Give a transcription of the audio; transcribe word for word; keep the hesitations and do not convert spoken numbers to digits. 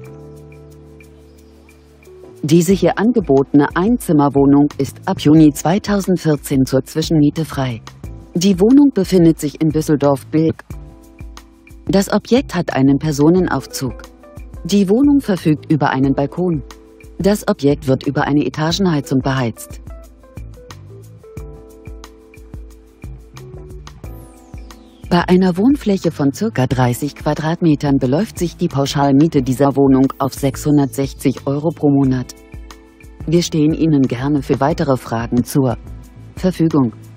Diese hier angebotene Einzimmerwohnung ist ab Juni zweitausendvierzehn zur Zwischenmiete frei. Die Wohnung befindet sich in Düsseldorf-Bilk. Das Objekt hat einen Personenaufzug. Die Wohnung verfügt über einen Balkon. Das Objekt wird über eine Etagenheizung beheizt. Bei einer Wohnfläche von ca. dreißig Quadratmetern beläuft sich die Pauschalmiete dieser Wohnung auf sechshundertsechzig Euro pro Monat. Wir stehen Ihnen gerne für weitere Fragen zur Verfügung.